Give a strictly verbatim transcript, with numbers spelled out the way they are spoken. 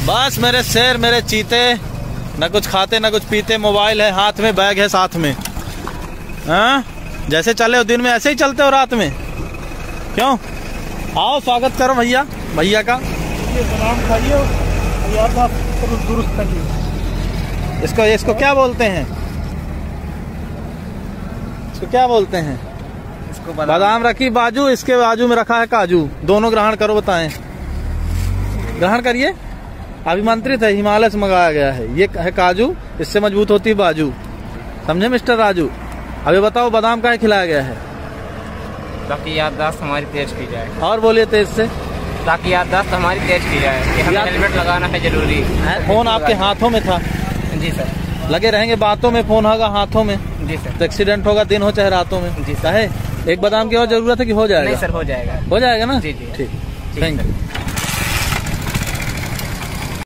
बस मेरे शेर, मेरे चीते, न कुछ खाते न कुछ पीते, मोबाइल है हाथ में, बैग है साथ में। हाँ, जैसे चले हो दिन में ऐसे ही चलते हो रात में, क्यों? आओ स्वागत करो भैया, भैया का। खाइए, दुरुस्त करिए। इसको इसको क्या बोलते हैं? इसको क्या बोलते हैं? इसको बादाम रखी बाजू, इसके बाजू में रखा है काजू। दोनों ग्रहण करो, बताएं। ग्रहण करिए। अभिमंत्रित है, हिमालय से मंगाया गया है। ये है काजू, इससे मजबूत होती है बाजू। समझे मिस्टर राजू? अभी बताओ बादाम का खिलाया गया है ताकि याददाश्त हमारी तेज की जाए। और बोलिए तेज से। ताकि याददाश्त हमारी तेज की जाए कि हमें हेलमेट लगाना है जरूरी। फोन आपके हाथों में था? जी सर। लगे रहेंगे बातों में, फोन होगा हाथों में। जी सर। तो एक्सीडेंट होगा, दिन हो चाहे रातों में। जी है। एक बादाम की और जरूरत है कि हो जाएगा? नहीं सर, हो जाएगा। हो जाएगा ना? जी जी ठीक, थैंक यू।